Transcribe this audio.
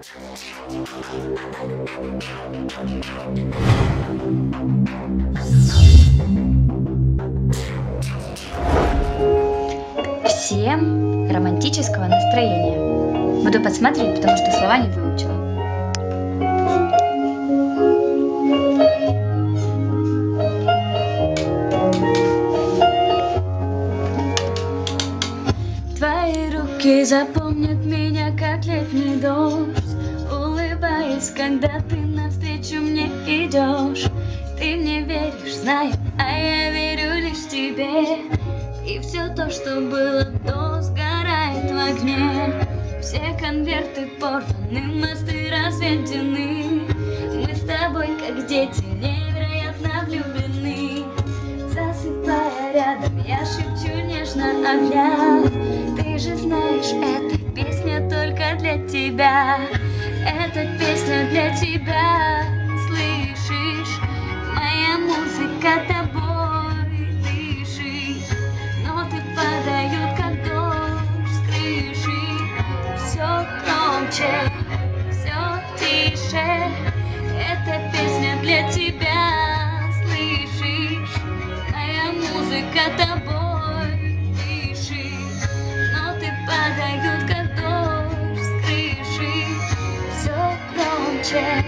Всем романтического настроения. Буду подсматривать, потому что слова не выучила. Твои руки запомнят меня, как летний дождь, улыбаясь, когда ты навстречу мне идешь. Ты мне веришь, знаю, а я верю лишь тебе. И все то, что было до, сгорает в огне. Все конверты порваны, мосты разведены. Мы с тобой, как дети, невероятно влюблены. Засыпая рядом, я шепчу нежно огня. Ты же знаешь, эта песня только для тебя. Эта песня для тебя. Слышишь, моя музыка тобой дышит. Ноты падают, как дождь с крыши. Все громче, все тише. Эта песня для тебя. Слышишь, моя музыка тобой дышит. Ноты падают, как дождь с крыши. Все громче.